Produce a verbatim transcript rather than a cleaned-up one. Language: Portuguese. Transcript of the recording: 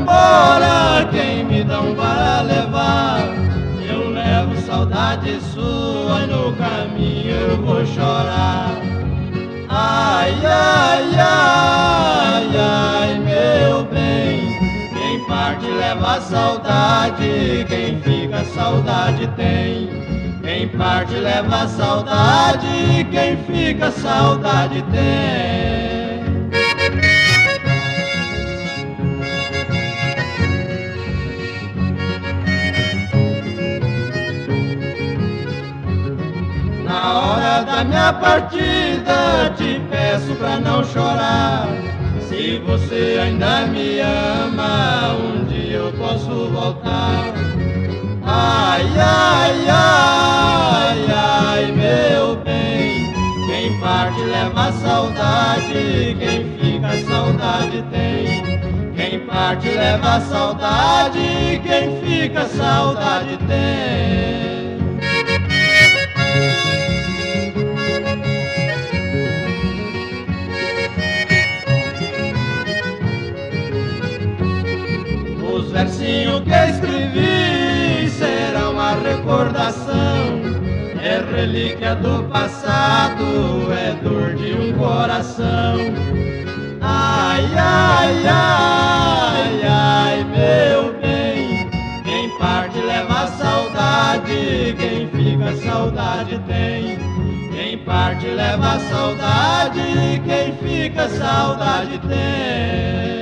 embora, quem me dão para levar? Eu levo saudade sua e no caminho eu vou chorar. Ai, ai, ai, ai, meu bem, quem parte leva saudade, quem fica saudade tem. Quem parte leva saudade, quem fica saudade tem. Na hora da minha partida te peço pra não chorar. Se você ainda me ama, um dia eu posso voltar. Ai, ai, ai, ai, meu bem, quem parte leva saudade, quem fica saudade tem. Quem parte leva saudade, quem fica saudade tem. Os versinhos que escrevi serão uma recordação, é relíquia do passado, é dor de um coração. Ai, ai, ai, ai, meu bem, quem parte leva saudade, quem fica saudade tem. Quem parte leva saudade, quem fica saudade tem.